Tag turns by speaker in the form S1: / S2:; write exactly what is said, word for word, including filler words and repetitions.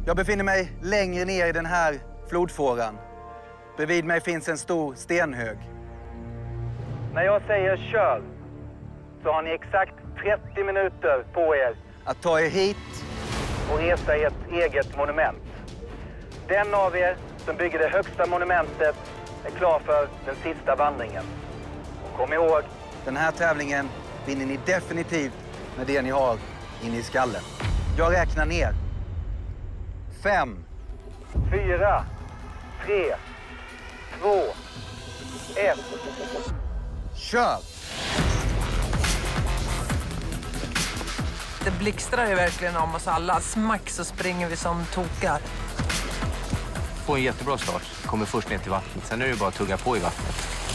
S1: Jag befinner mig längre ner i den här flodfåran. Bredvid mig finns en stor stenhög. När jag säger kör så har ni exakt trettio minuter på er att ta er hit och resa ert eget monument. Den av er som bygger det högsta monumentet är klar för den sista vandringen. Och kom ihåg, den här tävlingen vinner ni definitivt med det ni har inne i skallen. Jag räknar ner. Fem, fyra, tre, två, ett. Kör!
S2: Det blixtrar ju verkligen om oss alla. Smack så springer vi som tokar.
S3: Få en jättebra start. Kommer först ner till vattnet. Sen är det bara att tugga på i vattnet.